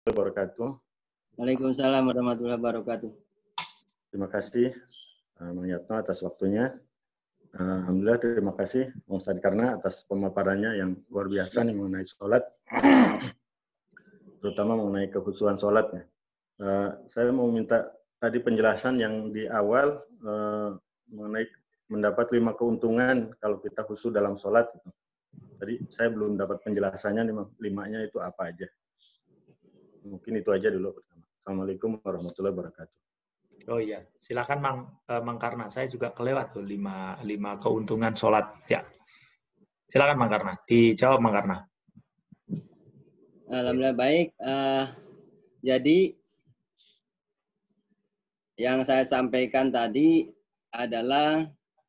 wabarakatuh. Waalaikumsalam warahmatullahi wabarakatuh. Terima kasih Mang Yatno atas waktunya. Alhamdulillah, terima kasih Bang Ustadz Karna atas pemaparannya yang luar biasa nih mengenai sholat, terutama mengenai kekhusyuan sholatnya. Saya mau minta tadi penjelasan yang di awal mengenai mendapat 5 keuntungan kalau kita khusyuk dalam sholat. Tadi saya belum dapat penjelasannya, 5-nya itu apa aja. Mungkin itu aja dulu pertama. Assalamualaikum warahmatullahi wabarakatuh. Oh iya, silakan Mang Karna. Saya juga kelewat tuh 5 keuntungan sholat. Ya, silakan Mang Karna. Dijawab Mang Karna. Alhamdulillah baik. Jadi yang saya sampaikan tadi adalah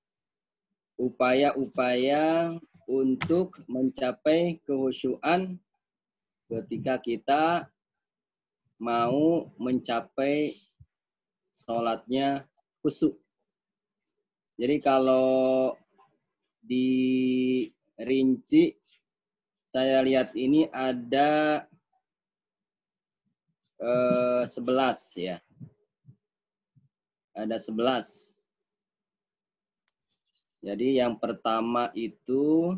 upaya-upaya untuk mencapai kehusyuan ketika kita mau mencapai sholatnya khusyuk. Jadi kalau dirinci, saya lihat ini ada 11 ya. Ada 11. Jadi yang pertama itu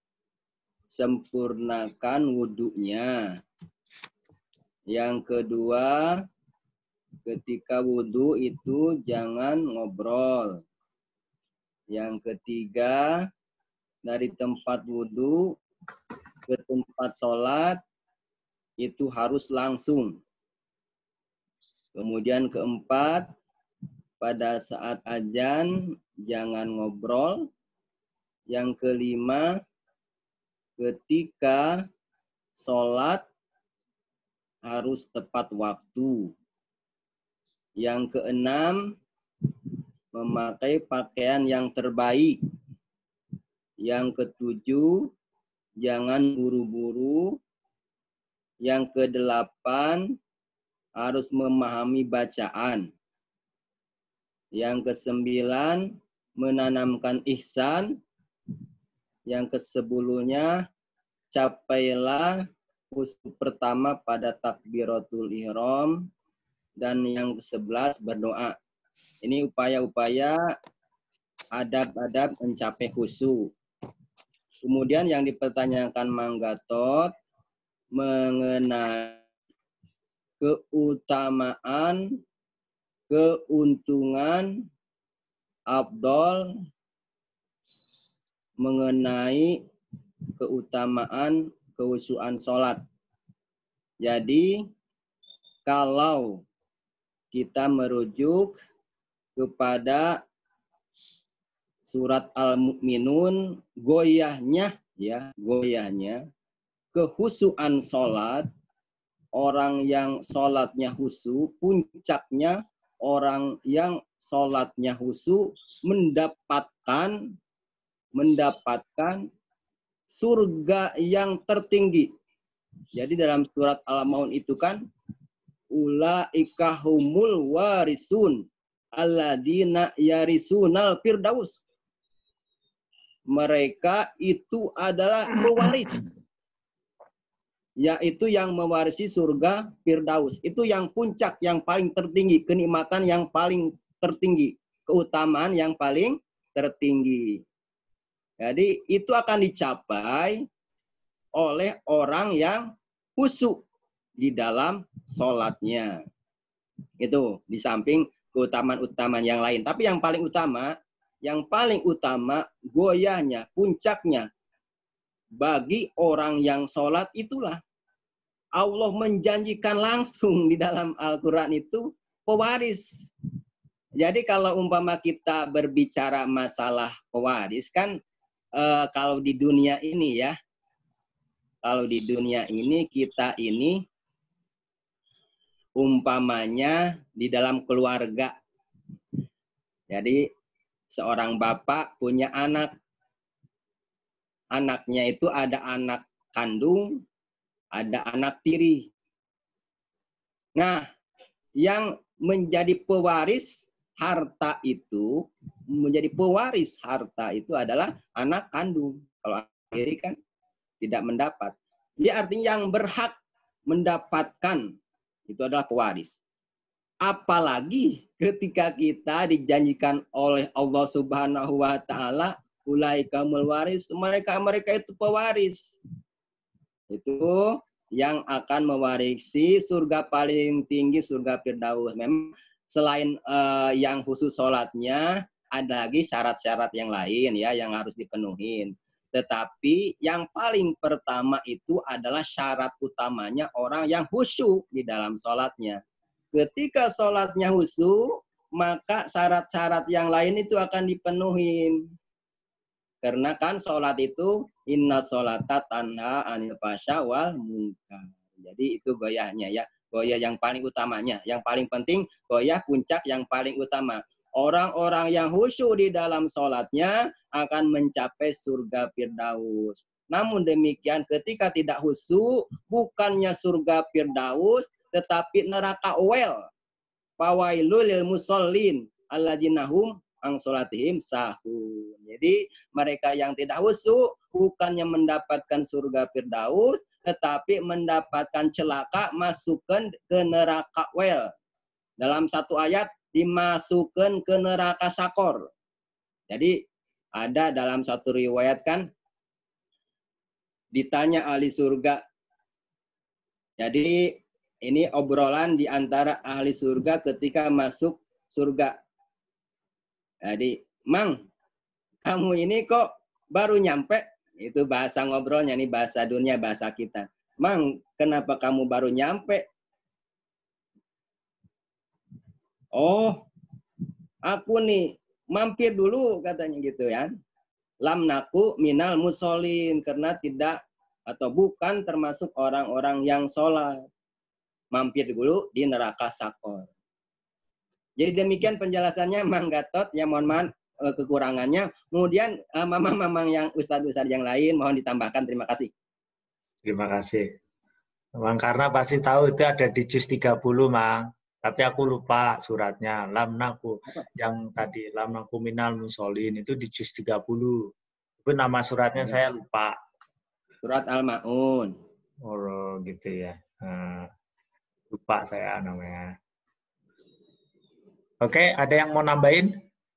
sempurnakan wudhunya. Yang kedua, ketika wudhu itu jangan ngobrol. Yang ketiga, dari tempat wudhu ke tempat sholat itu harus langsung. Kemudian keempat, pada saat azan jangan ngobrol. Yang kelima, ketika sholat harus tepat waktu. Yang keenam, memakai pakaian yang terbaik. Yang ketujuh, jangan buru-buru. Yang kedelapan, harus memahami bacaan. Yang kesembilan, menanamkan ihsan. Yang kesepuluhnya, capailah khusyuk pertama pada takbiratul ihram. Dan yang ke-11 berdoa. Ini upaya-upaya adab-adab mencapai khusyuk. Kemudian yang dipertanyakan Mang Gatot mengenai keutamaan, keuntungan, afdol mengenai keutamaan kekhusyuan sholat. Jadi kalau kita merujuk kepada surat Al-Mu'minun, goyahnya kekhusyuan sholat, orang yang sholatnya khusyuk, puncaknya orang yang sholatnya khusyuk mendapatkan surga yang tertinggi. Jadi dalam surat Al-Maun itu kan ulaika humul warisun alladzina yarisunal firdaus. Mereka itu adalah pewaris, yaitu yang mewarisi surga Firdaus. Itu yang puncak, yang paling tertinggi, kenikmatan yang paling tertinggi, keutamaan yang paling tertinggi. Jadi itu akan dicapai oleh orang yang khusyuk di dalam sholatnya. Itu di samping keutamaan-utamaan yang lain. Tapi yang paling utama goyahnya, puncaknya bagi orang yang sholat itulah Allah menjanjikan langsung di dalam Al-Quran itu pewaris. Jadi kalau umpama kita berbicara masalah pewaris kan kalau di dunia ini ya, kalau di dunia ini kita ini umpamanya di dalam keluarga. Jadi seorang bapak punya anak. Anaknya itu ada anak kandung, ada anak tiri. Nah, yang menjadi pewaris harta itu, adalah anak kandung. Kalau anak tiri kan tidak mendapat. Dia artinya yang berhak mendapatkan Itu adalah pewaris. Apalagi ketika kita dijanjikan oleh Allah Subhanahu wa taala, ulaikamul waris, mereka itu pewaris. Itu yang akan mewarisi surga paling tinggi, surga Firdaus. Memang selain yang khusus sholatnya, ada lagi syarat-syarat yang lain ya yang harus dipenuhi. Tetapi yang paling pertama itu adalah syarat utamanya orang yang khusyuk di dalam sholatnya. Ketika sholatnya khusyuk, maka syarat-syarat yang lain itu akan dipenuhi. Karena kan sholat itu inna sholata tanha anil fasya wal munkar. Jadi itu goyahnya ya. Goyah yang paling utamanya. Yang paling penting goyah puncak yang paling utama. Orang-orang yang khusyuk di dalam sholatnya akan mencapai surga Firdaus. Namun demikian ketika tidak khusyuk, bukannya surga Firdaus, tetapi neraka wel. Fawailul lil musallin alladzina hum ang sholatihim sahun. Jadi mereka yang tidak khusyuk bukannya mendapatkan surga Firdaus, tetapi mendapatkan celaka, masukkan ke neraka wel. Dalam satu ayat dimasukkan ke neraka sakor. Jadi ada dalam satu riwayat kan ditanya ahli surga. Jadi ini obrolan di antara ahli surga ketika masuk surga. Jadi, Mang, kamu ini kok baru nyampe? Itu bahasa ngobrolnya, ini bahasa dunia, bahasa kita. Mang, kenapa kamu baru nyampe? Oh, aku nih mampir dulu katanya gitu ya. Lam naku minal musolin, karena tidak atau bukan termasuk orang-orang yang sholat. Mampir dulu di neraka sakor. Jadi demikian penjelasannya Mang Gatot, ya mohon maaf kekurangannya. Kemudian mamang-mamang yang ustadz-ustadz yang lain mohon ditambahkan. Terima kasih. Terima kasih. Mang karena pasti tahu itu ada di juz 30, Mang. Tapi aku lupa suratnya. Lam naku yang tadi lam naku minal musolin itu di juz 30. Itu nama suratnya saya lupa. Surat Al-Maun. Oh, gitu ya. Lupa saya namanya. Oke, ada yang mau nambahin?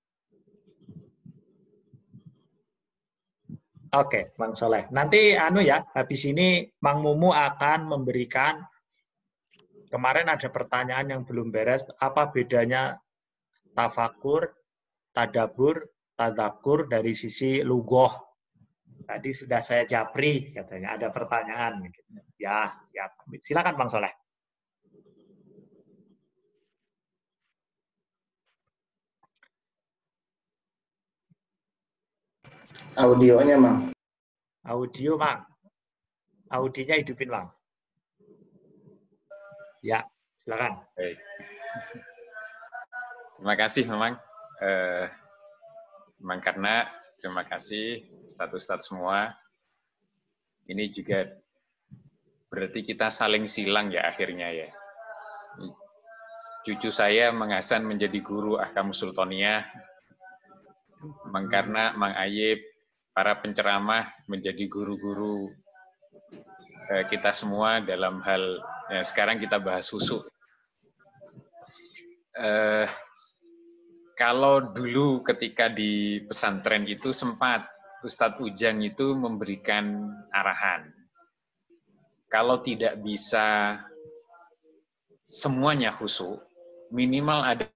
Oke, Bang Soleh. Nanti habis ini Mang Mumu akan memberikan, kemarin ada pertanyaan yang belum beres, apa bedanya tafakur, tadabur, tadzakur dari sisi lugoh. Tadi sudah saya japri, katanya ada pertanyaan. Ya, siap. Silakan Bang Soleh. Audionya, Mang. Audio, Mang. Audionya hidupin, Mang. Ya, silakan. Baik. Terima kasih, Mang. Mang karena terima kasih ustadz-ustadz semua. Ini juga berarti kita saling silang ya akhirnya ya. Cucu saya Mang Hasan menjadi guru Ahkamus Sultaniyah. Mang karena Mang Ayib, para penceramah menjadi guru-guru kita semua dalam hal ya, sekarang kita bahas khusyuk. Kalau dulu ketika di pesantren itu sempat Ustadz Ujang itu memberikan arahan. Kalau tidak bisa semuanya khusyuk, minimal ada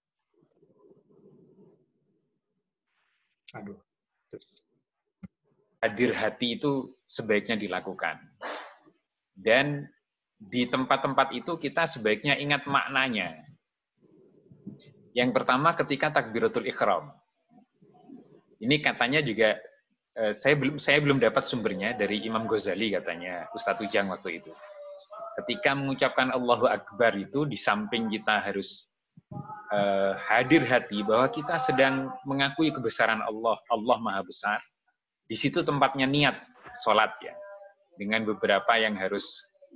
hadir hati itu sebaiknya dilakukan. Dan di tempat-tempat itu kita sebaiknya ingat maknanya. Yang pertama ketika takbiratul ihram. Ini katanya juga saya belum dapat sumbernya dari Imam Ghazali katanya Ustadz Ujang waktu itu. Ketika mengucapkan Allahu Akbar itu di samping kita harus hadir hati bahwa kita sedang mengakui kebesaran Allah, Allah Maha Besar. Di situ tempatnya niat sholat ya, dengan beberapa yang harus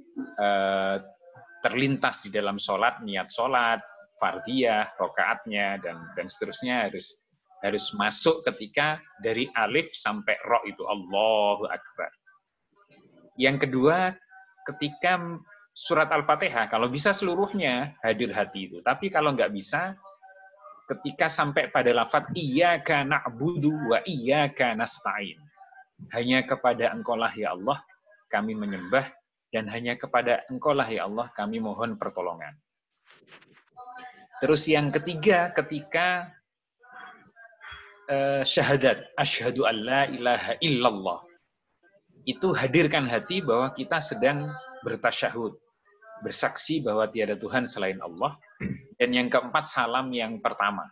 terlintas di dalam sholat, niat sholat, fardiyah, rokaatnya dan seterusnya harus masuk ketika dari alif sampai ro itu Allahu Akbar. Yang kedua, ketika surat Al-Fatihah, kalau bisa seluruhnya hadir hati itu. Tapi kalau nggak bisa, ketika sampai pada lafaz iyyaka na'budu wa iyyaka nasta'in. Hanya kepada Engkaulah ya Allah kami menyembah, dan hanya kepada Engkaulah ya Allah kami mohon pertolongan. Terus yang ketiga, ketika syahadat, asyhadu an la ilaha illallah. Itu hadirkan hati bahwa kita sedang bertasyahud, bersaksi bahwa tiada Tuhan selain Allah. Dan yang keempat, salam yang pertama.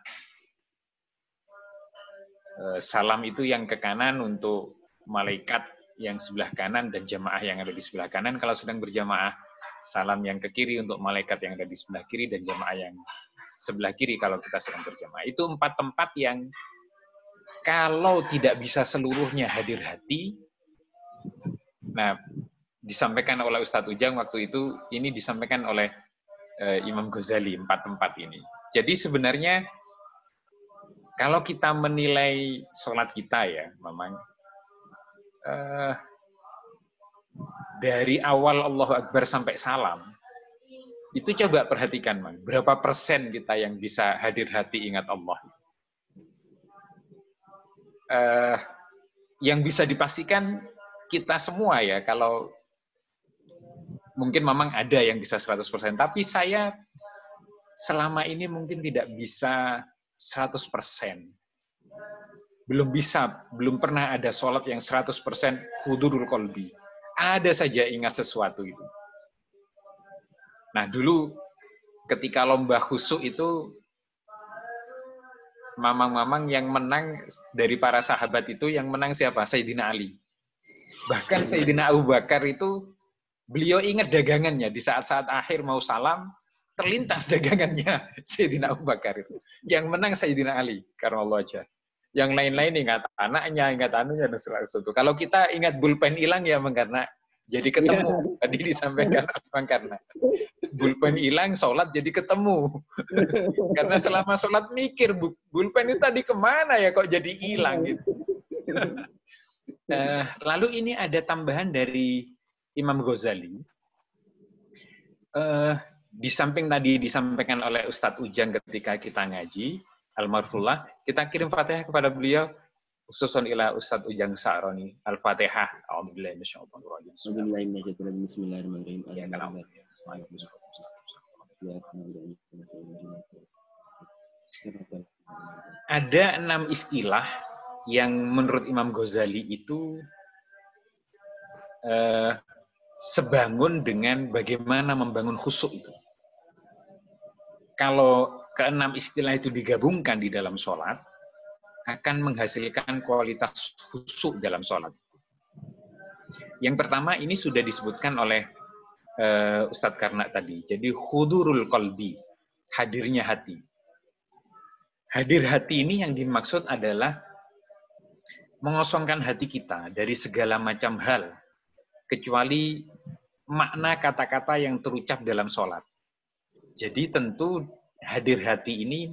Salam itu yang ke kanan untuk malaikat yang sebelah kanan dan jamaah yang ada di sebelah kanan kalau sedang berjamaah. Salam yang ke kiri untuk malaikat yang ada di sebelah kiri dan jamaah yang sebelah kiri kalau kita sedang berjamaah. Itu 4 tempat yang kalau tidak bisa seluruhnya hadir hati. Nah, disampaikan oleh Ustadz Ujang waktu itu, ini disampaikan oleh Imam Ghazali, 4 tempat ini. Jadi sebenarnya kalau kita menilai sholat kita ya, memang dari awal Allahu Akbar sampai salam, itu coba perhatikan, Mang, berapa persen kita yang bisa hadir hati ingat Allah. Yang bisa dipastikan kita semua ya, kalau mungkin memang ada yang bisa 100%, tapi saya selama ini mungkin tidak bisa 100%. Belum pernah ada sholat yang 100% hudurul qalbi. Ada saja ingat sesuatu itu. Nah, dulu ketika lomba khusyuk itu, mamang-mamang yang menang dari para sahabat itu, yang menang siapa? Sayyidina Ali. Bahkan Sayyidina Abu Bakar itu, beliau ingat dagangannya. Di saat-saat akhir mau salam, terlintas dagangannya Sayyidina Abu Bakar itu. Yang menang Sayyidina Ali, karena Allah aja. Yang lain-lain ingat anaknya, ingat anunya, dan sesuatu. Kalau kita ingat bulpen hilang ya, karena jadi ketemu. Tadi disampaikan Bang Karna. Bulpen hilang, sholat jadi ketemu. Karena selama sholat mikir, bulpen itu tadi kemana ya, kok jadi hilang gitu. Lalu ini ada tambahan dari Imam Ghazali. Di samping tadi disampaikan oleh Ustadz Ujang ketika kita ngaji, Al-Marfullah, kita kirim Fatihah kepada beliau, khususon ila Ustadz Ujang Sa'roni, Al-Fatihah. A'udzubillahi minasyaitonir rajim. Bismillahirrahmanirrahim. Ada 6 istilah yang menurut Imam Ghazali itu sebangun dengan bagaimana membangun khusyuk itu. Kalau ke-6 istilah itu digabungkan di dalam sholat, akan menghasilkan kualitas khusyuk dalam sholat. Yang pertama, ini sudah disebutkan oleh Ustadz Karna tadi. Jadi, hudurul qalbi, hadirnya hati. Hadir hati ini yang dimaksud adalah mengosongkan hati kita dari segala macam hal, kecuali makna kata-kata yang terucap dalam sholat. Jadi tentu hadir hati ini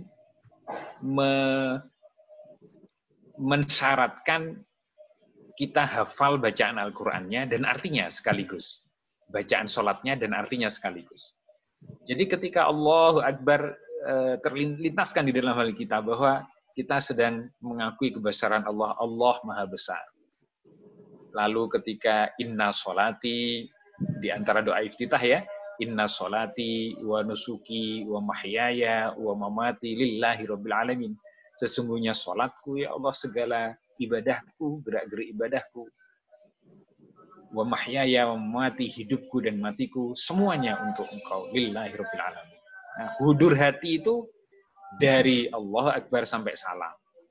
mensyaratkan kita hafal bacaan Al-Qur'annya dan artinya sekaligus. Bacaan sholatnya dan artinya sekaligus. Jadi ketika Allahu Akbar terlintaskan di dalam hal kita bahwa kita sedang mengakui kebesaran Allah, Allah Maha Besar. Lalu ketika inna sholati, di antara doa iftitah ya, inna sholati wa nusuki wa mahyaya wa mamati lillahi rabbil alamin. Sesungguhnya sholatku ya Allah, segala ibadahku, gerak-gerik ibadahku, wa mahyaya wa mamati, hidupku dan matiku, semuanya untuk Engkau, lillahi rabbil alamin. Nah, hudur hati itu dari Allah Akbar sampai salam.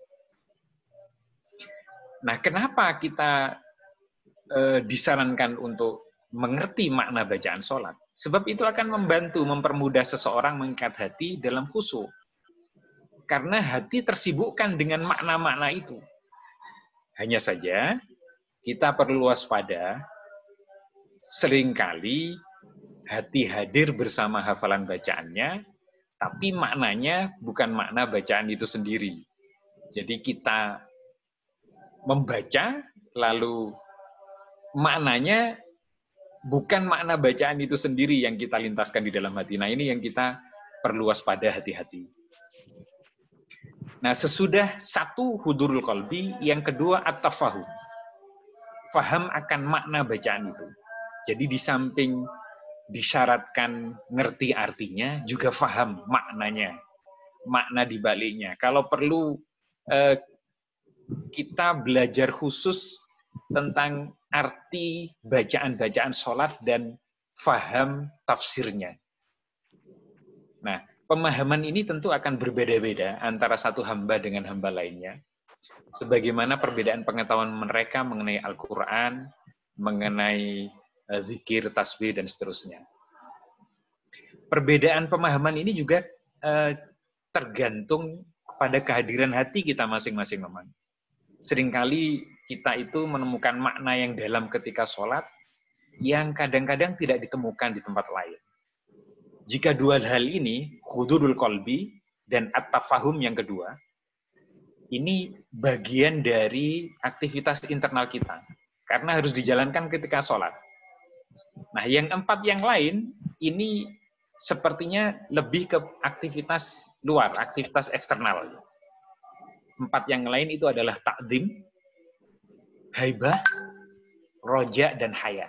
Nah, kenapa kita disarankan untuk mengerti makna bacaan sholat? Sebab itu akan membantu, mempermudah seseorang mengikat hati dalam khusyuk. Karena hati tersibukkan dengan makna-makna itu. Hanya saja, kita perlu waspada, seringkali hati hadir bersama hafalan bacaannya, tapi maknanya bukan makna bacaan itu sendiri. Jadi kita membaca, lalu maknanya bukan makna bacaan itu sendiri yang kita lintaskan di dalam hati. Nah, ini yang kita perlu waspada, hati-hati. Nah, sesudah satu hudurul qalbi, yang kedua at-tafahum. Faham akan makna bacaan itu. Jadi di samping disyaratkan ngerti artinya, juga faham maknanya, makna di baliknya. Kalau perlu kita belajar khusus tentang arti bacaan-bacaan sholat dan faham tafsirnya. Nah, pemahaman ini tentu akan berbeda-beda antara satu hamba dengan hamba lainnya. Sebagaimana perbedaan pengetahuan mereka mengenai Al-Quran, mengenai zikir, tasbih, dan seterusnya. Perbedaan pemahaman ini juga tergantung kepada kehadiran hati kita masing-masing memang. Seringkali kita itu menemukan makna yang dalam ketika sholat, yang kadang-kadang tidak ditemukan di tempat lain. Jika dua hal ini, hudurul qalbi dan at-tafahum yang kedua, ini bagian dari aktivitas internal kita. Karena harus dijalankan ketika sholat. Nah, yang empat yang lain, ini sepertinya lebih ke aktivitas luar, aktivitas eksternal. Empat yang lain itu adalah ta'zim, haibah, roja, dan haya.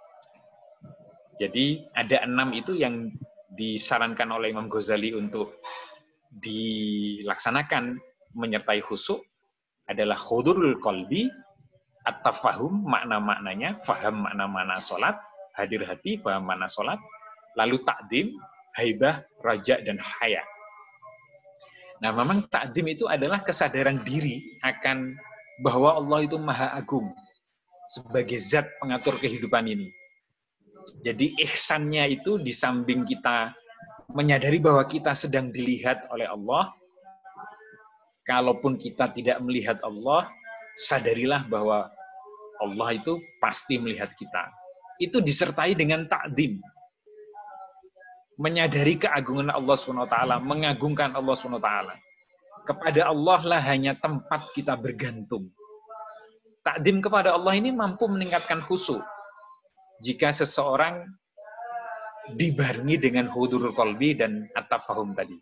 Jadi ada 6 itu yang disarankan oleh Imam Ghazali untuk dilaksanakan menyertai khusyuk adalah hudurul qalbi, at-tafahum, makna-maknanya, faham makna-makna sholat, hadir hati, faham makna sholat, lalu ta'zim, haibah, raja, dan haya. Nah, memang ta'zim itu adalah kesadaran diri akan bahwa Allah itu maha agung sebagai zat pengatur kehidupan ini. Jadi ihsannya itu di samping kita menyadari bahwa kita sedang dilihat oleh Allah, kalaupun kita tidak melihat Allah, sadarilah bahwa Allah itu pasti melihat kita. Itu disertai dengan ta'zim. Menyadari keagungan Allah SWT, mengagungkan Allah SWT. Kepada Allah lah hanya tempat kita bergantung. Ta'zim kepada Allah ini mampu meningkatkan khusyuk. Jika seseorang dibarengi dengan hudurul qalbi dan at-tafahum tadi.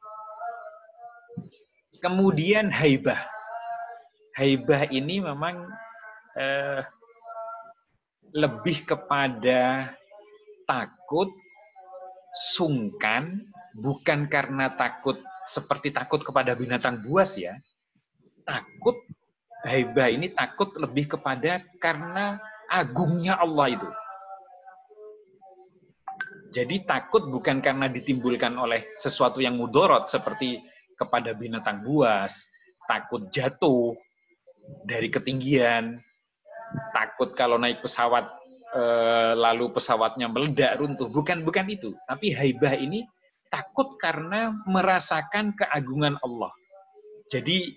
Kemudian haibah. Haibah ini memang lebih kepada takut, sungkan, bukan karena takut seperti takut kepada binatang buas ya. Takut, haibah ini takut lebih kepada karena agungnya Allah itu. Jadi takut bukan karena ditimbulkan oleh sesuatu yang mudorot seperti kepada binatang buas, takut jatuh dari ketinggian, takut kalau naik pesawat lalu pesawatnya meledak runtuh, bukan itu. Tapi haibah ini takut karena merasakan keagungan Allah. Jadi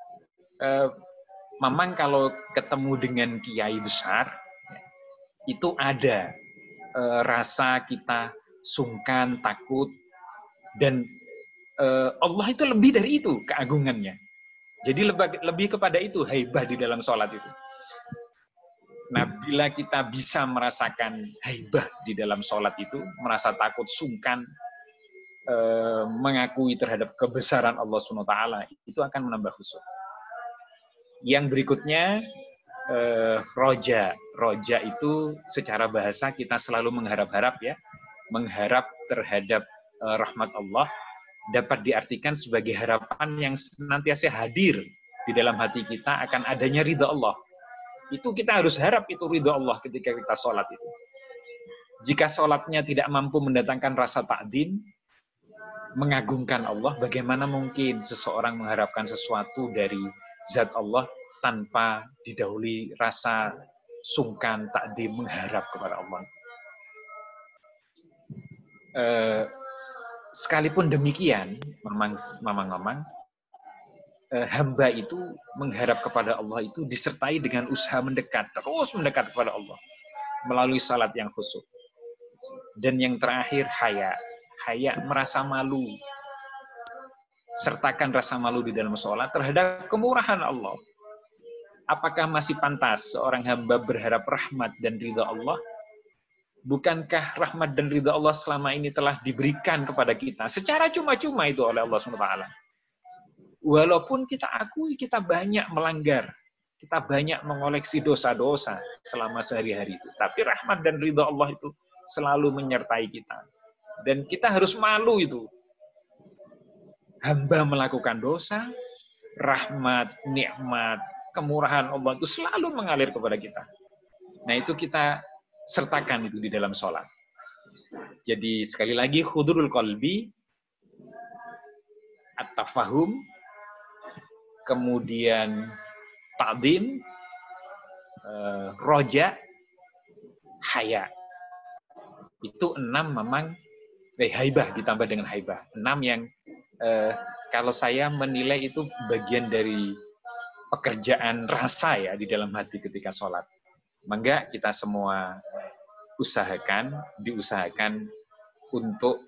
memang kalau ketemu dengan kiai besar itu ada rasa kita sungkan, takut, dan Allah itu lebih dari itu keagungannya. Jadi lebih kepada itu haibah di dalam sholat itu. Nah, bila kita bisa merasakan haibah di dalam sholat itu, merasa takut, sungkan, mengakui terhadap kebesaran Allah SWT, itu akan menambah khusyuk. Yang berikutnya, roja. Roja itu secara bahasa kita selalu mengharap-harap ya, mengharap terhadap rahmat Allah, dapat diartikan sebagai harapan yang senantiasa hadir di dalam hati kita akan adanya ridha Allah. Itu kita harus harap itu ridha Allah ketika kita sholat itu. Jika sholatnya tidak mampu mendatangkan rasa ta'zim, mengagungkan Allah, bagaimana mungkin seseorang mengharapkan sesuatu dari zat Allah tanpa didahului rasa sungkan, ta'zim, mengharap kepada Allah. Sekalipun demikian, memang hamba itu mengharap kepada Allah itu disertai dengan usaha mendekat, terus mendekat kepada Allah melalui salat yang khusyuk. Dan yang terakhir haya. Haya merasa malu. Sertakan rasa malu di dalam sholat terhadap kemurahan Allah. Apakah masih pantas seorang hamba berharap rahmat dan ridha Allah Bukankah rahmat dan ridha Allah selama ini telah diberikan kepada kita secara cuma-cuma itu oleh Allah SWT? Walaupun kita akui kita banyak melanggar, kita banyak mengoleksi dosa-dosa selama sehari-hari itu. Tapi rahmat dan ridha Allah itu selalu menyertai kita. Dan kita harus malu itu. Hamba melakukan dosa, rahmat, nikmat, kemurahan Allah itu selalu mengalir kepada kita. Nah itu kita sertakan itu di dalam sholat. Jadi sekali lagi, hudurul qalbi, at-tafahum, kemudian ta'zim, roja, haya. Itu 6 memang haibah ditambah dengan haibah. 6 yang kalau saya menilai itu bagian dari pekerjaan rasa ya di dalam hati ketika sholat. Mangga kita semua diusahakan untuk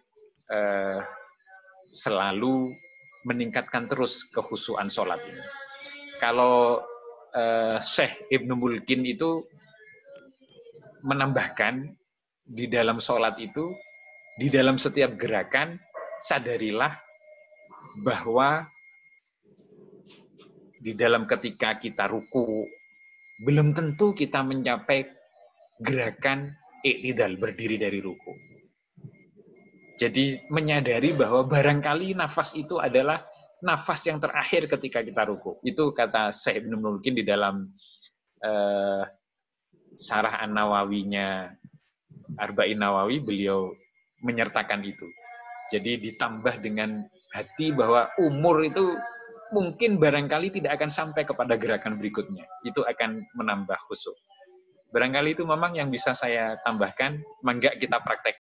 selalu meningkatkan terus kekhusyuan sholat ini. Kalau Syekh Ibnu Mulkin itu menambahkan di dalam sholat itu, di dalam setiap gerakan, sadarilah bahwa di dalam ketika kita ruku, belum tentu kita mencapai gerakan i'tidal, berdiri dari ruku. Jadi menyadari bahwa barangkali nafas itu adalah nafas yang terakhir ketika kita ruku. Itu kata Syekh Ibnu Mulkin di dalam Syarah An-Nawawinya Arba'in Nawawi, beliau menyertakan itu. Jadi ditambah dengan hati bahwa umur itu mungkin barangkali tidak akan sampai kepada gerakan berikutnya. Itu akan menambah khusyuk. Barangkali itu memang yang bisa saya tambahkan. Mangga kita praktek.